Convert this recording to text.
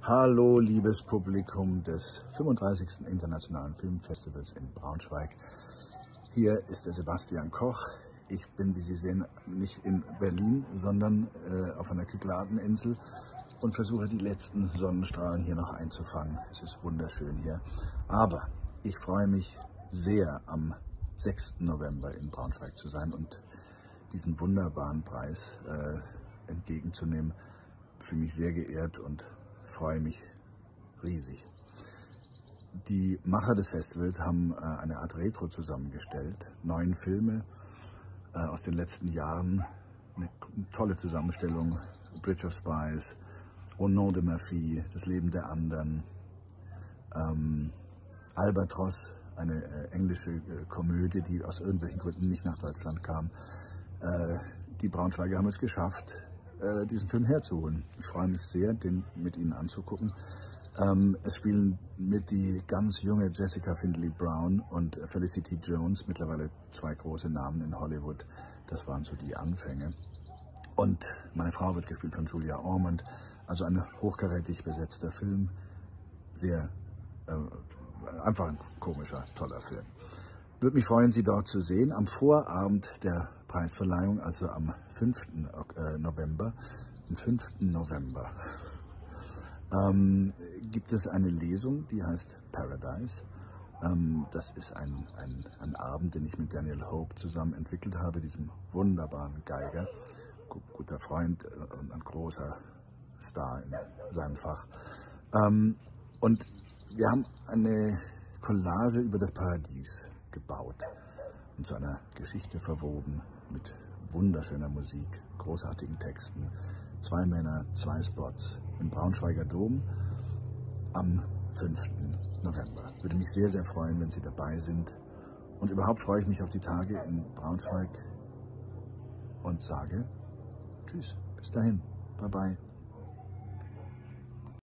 Hallo, liebes Publikum des 35. Internationalen Filmfestivals in Braunschweig. Hier ist der Sebastian Koch. Ich bin, wie Sie sehen, nicht in Berlin, sondern auf einer Kykladen-Insel und versuche die letzten Sonnenstrahlen hier noch einzufangen. Es ist wunderschön hier. Aber ich freue mich sehr, am 6. November in Braunschweig zu sein und diesen wunderbaren Preis entgegenzunehmen. Ich fühle mich sehr geehrt und freue mich riesig. Die Macher des Festivals haben eine Art Retro zusammengestellt. 9 Filme aus den letzten Jahren. Eine tolle Zusammenstellung. Bridge of Spies, Au nom de ma fille, Das Leben der anderen, Albatros, eine englische Komödie, die aus irgendwelchen Gründen nicht nach Deutschland kam. Die Braunschweiger haben es geschafft, diesen Film herzuholen. Ich freue mich sehr, den mit Ihnen anzugucken. Es spielen mit die ganz junge Jessica Findlay Brown und Felicity Jones, mittlerweile 2 große Namen in Hollywood. Das waren so die Anfänge. Und meine Frau wird gespielt von Julia Ormond. Also ein hochkarätig besetzter Film. Sehr, einfach ein komischer, toller Film. Würde mich freuen, Sie dort zu sehen. Am Vorabend der Preisverleihung, also am 5. November, gibt es eine Lesung, die heißt Paradise. Das ist ein Abend, den ich mit Daniel Hope zusammen entwickelt habe, diesem wunderbaren Geiger, guter Freund und ein großer Star in seinem Fach. Und wir haben eine Collage über das Paradies gebaut und zu einer Geschichte verwoben mit wunderschöner Musik, großartigen Texten. 2 Männer, 2 Spots im Braunschweiger Dom am 5. November. Würde mich sehr, sehr freuen, wenn Sie dabei sind. Und überhaupt freue ich mich auf die Tage in Braunschweig und sage Tschüss, bis dahin, bye bye.